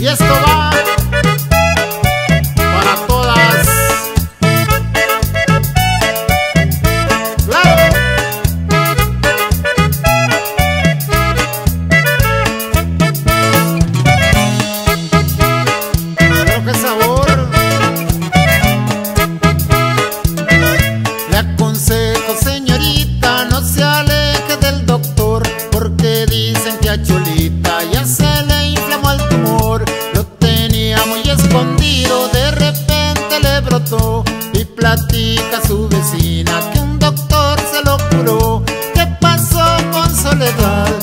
esto va para todas. ¡Claro! Pero qué sabor. Le aconsejo, señorita, no se aleje del doctor, porque dicen que a Cholita ya se le inflamó el tumor. Lo tenía muy escondido, de repente le brotó, y platica a su vecina que un doctor se lo curó. ¿Qué pasó con Soledad?